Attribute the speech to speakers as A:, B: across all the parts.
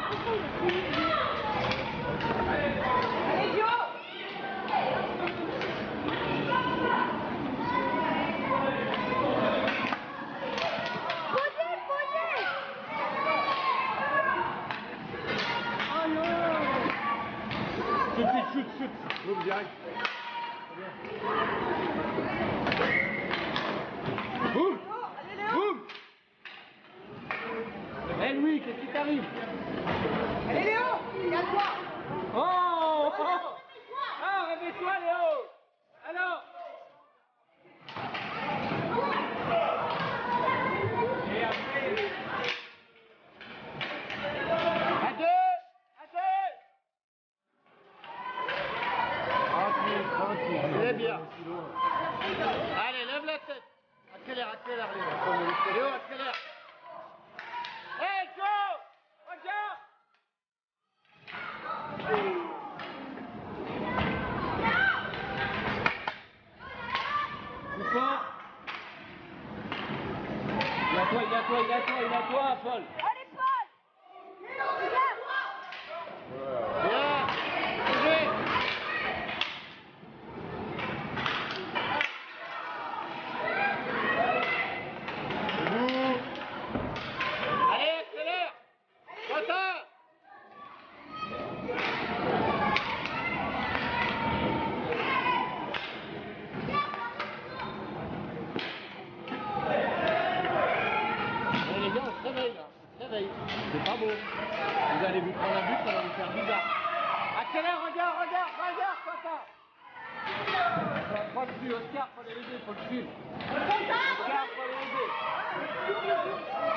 A: Chute. Boum, direct. Boum. Boum. Eh Louis, qu'est-ce qui t'arrive?
B: Allez Léo, il y a toi.
A: Oh, ah, réveille-toi Léo. Alors. Et après. À deux. Tranquille. C'est bien. Allez, lève la tête. Accélère, Léo. Léo, accélère. Hey, Joe! Regarde! Plus fort. Il a toi, Paul.
B: Allez Paul.
A: Bien. Bougez. Debout. Allez, accélère. Retard. Les gars, on se réveille là. C'est pas beau. Vous allez vous prendre un but, ça va vous faire bizarre. Accélère, regarde, papa. Prends le dessus, Oscar, faut l'aider, faut le suivre. Oscar, faut l'aider.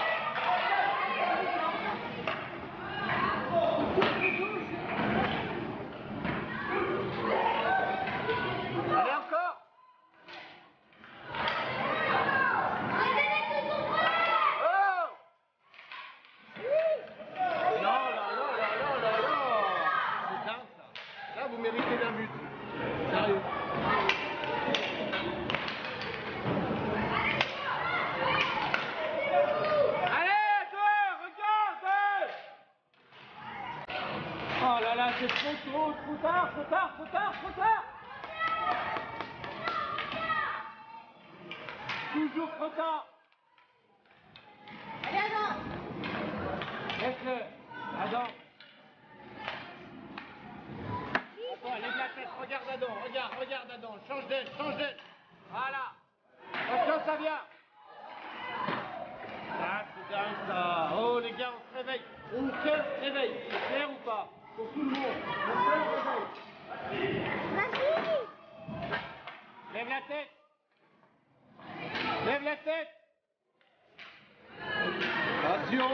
A: Allez, encore. Oh! Non. C'est dingue ça. Là, vous méritez d'un but. Sérieux. Allez, toi, regarde! Oh là là, c'est trop tard. Toujours trop tard.
B: Allez Adam.
A: Laisse-le. Adam. Attends, lève la tête, regarde Adam. Change d'aile. Voilà. Attention, ça vient. Ah, c'est dingue ça. Oh les gars, on se réveille. On se réveille. C'est clair ou pas? Pour tout le monde. On se réveille.
B: Vas-y.
A: Lève la tête. Attention.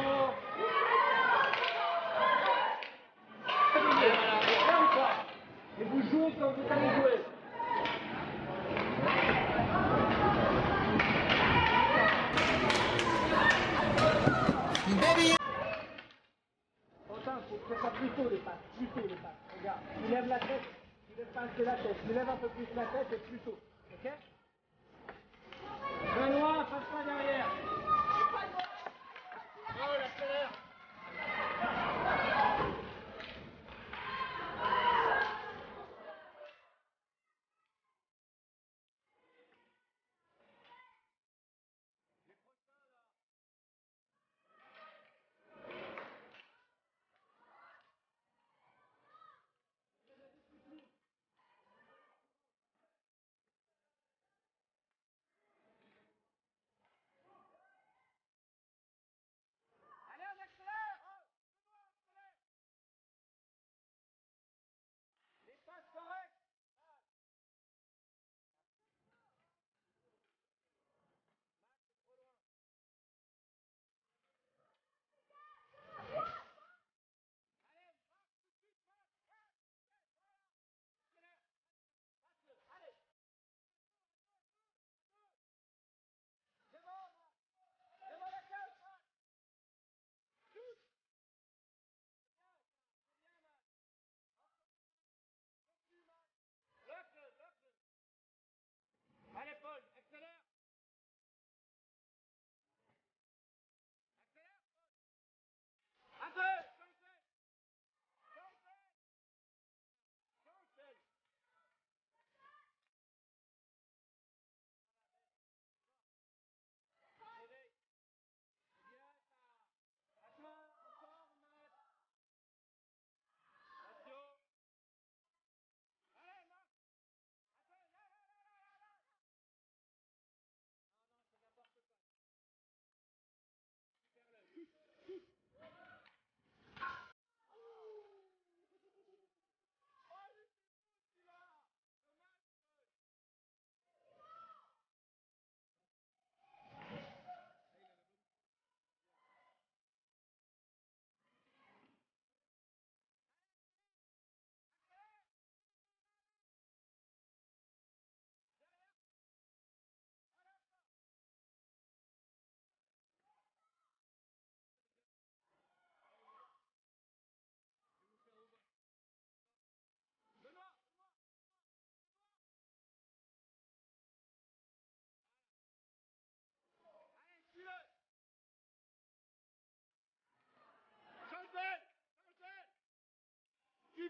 A: Et voilà, c'est clair ou pas? Et vous jouez comme vous allez jouer. Quentin, il faut que ça plus tôt les pattes. Regarde, tu lèves la tête, tu lèves pas assez la tête, tu lèves un peu plus la tête et plus tôt. Ok? Benoît, passe pas derrière. Oh, il accélère. Allez, on accélère.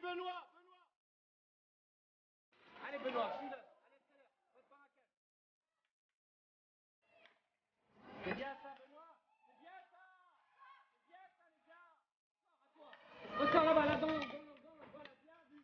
A: Benoît. Allez Benoît, suis-le. Allez, accélère. Prépare à 4. C'est bien ça Benoît. C'est bien ça. C'est bien ça les gars. À toi. Ressors là-bas, là, voilà, bien vu.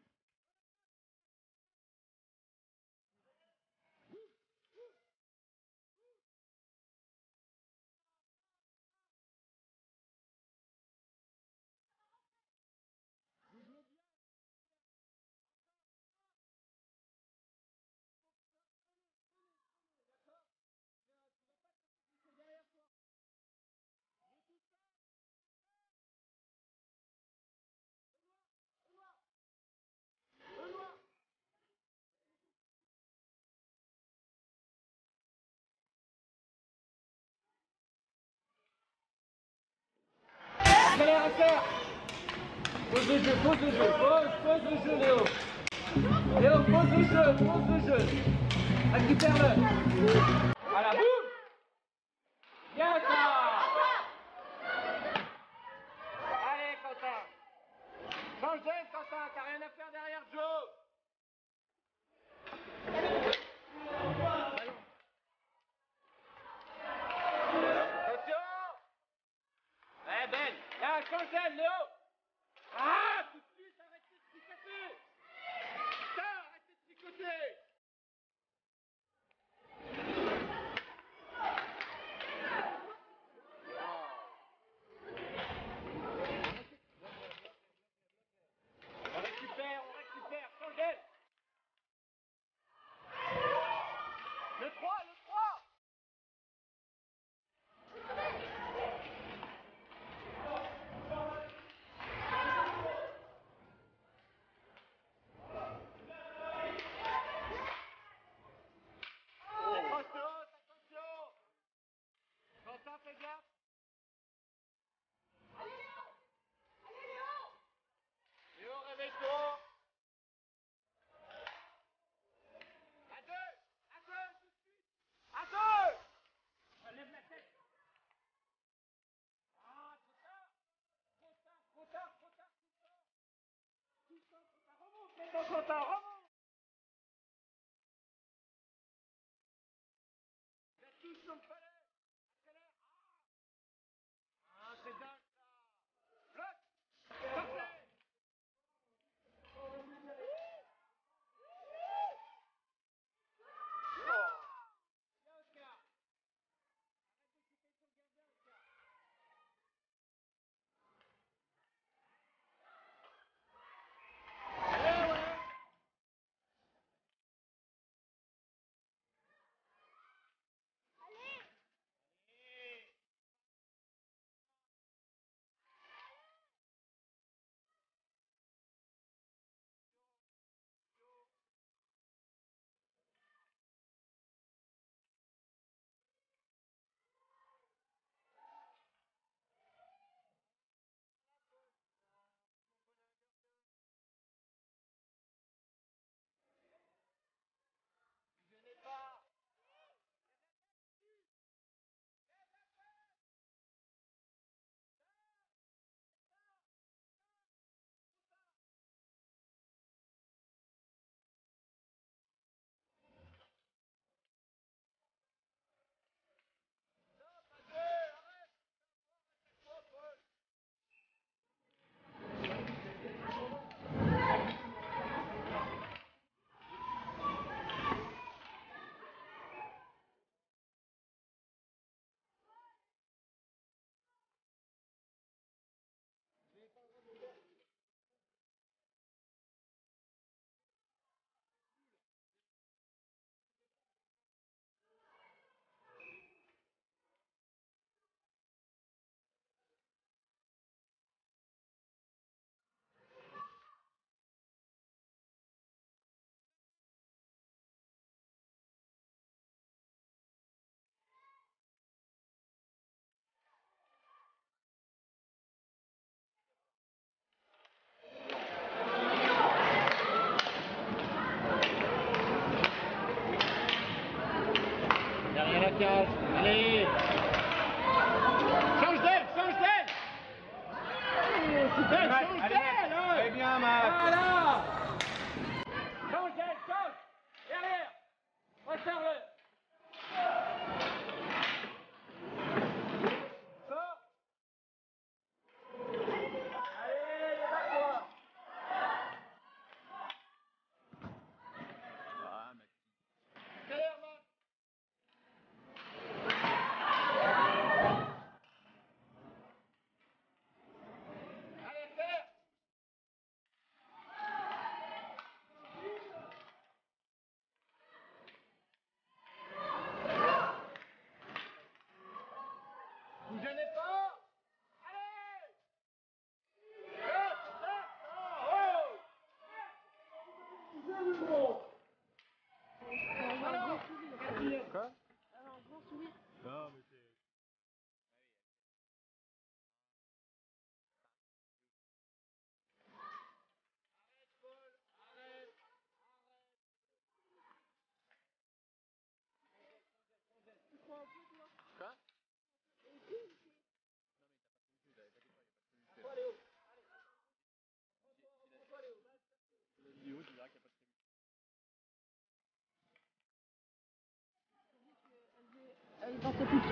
A: Accélère. Pose le jeu, pose le jeu, Léo. Léo, pose le jeu. Récupère-le. Voilà, boum. Bien ça. Allez, Quentin. Change d'aile, Quentin, t'as rien à faire derrière Joe. Attention. Ben. Là, change d'aile, Léo. Ah, tout de suite, arrêtez de tricoter. Putain, arrêtez de tricoter. On récupère, change d'aile. Le 3. Attention. Quentin, fais gaffe. Léo, réveille-toi. À deux, tout de suite. À deux. Lève la tête. Ah, trop tard. Remonte maintenant, Quentin, remonte. La touche comme fallait. Accélère. Ah, c'est dingue ça. Bloc. Parfait. Bien, Oscar. Allez, ouais. Venez pas. Derrière la cage. Allez. Change d'aile. Change d'aile. Allez bien, Max. Voilà.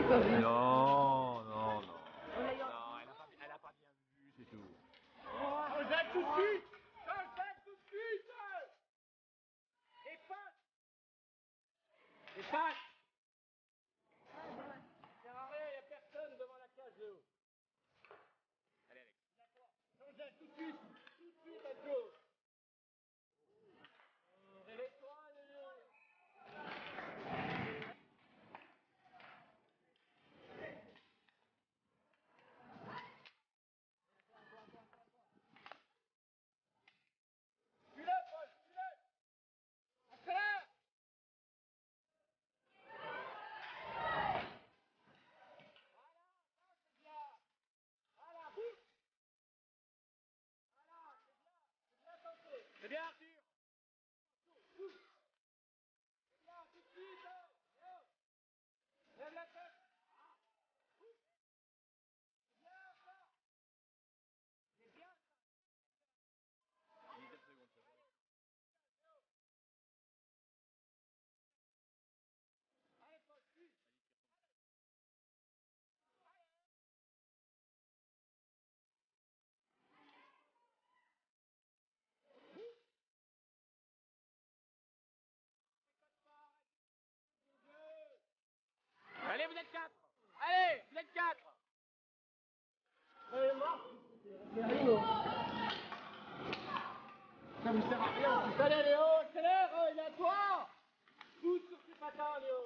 B: j'ai pas vu.
A: Non, non, non. Non, elle a pas bien vu, c'est tout. Jette tout de suite. Jette tout de suite. Et passe. Et passe. Sert à rien, il n'y a personne devant la cage, Léo. Allez, Alex. Jette tout de suite. Tout de suite, Adjo. Réveille-toi, Léo. Suis-le, Paul, suis-le. Accélère. Voilà, bouge. C'est bien, Arthur. C'est bien, tout de suite. Léo. Lève la tête. C'est bien, ça. C'est bien, ça. Allez, Paul, suis. Allez, vous êtes 4. Allez, vous êtes 4. Ça vous sert à rien. Allez, Léo, accélère, il est à toi. Pousse sur tes patins, Léo.